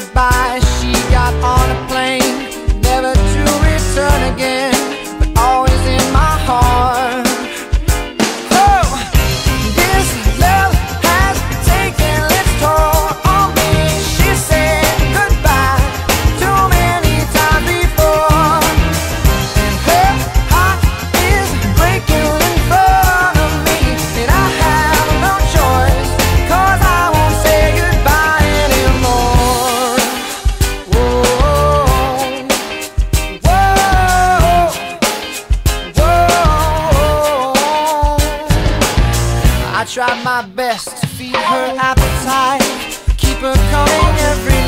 goodbye. She got on a plane, never to return again, but always in my heart. Oh, this love has taken its toll on me. She said goodbye too many times before, and her heart is breaking in front of me, and I have no choice, 'cause I won't say goodbye anymore. Whoa, whoa, whoa. I tried my best to feed her appetite, keep her coming every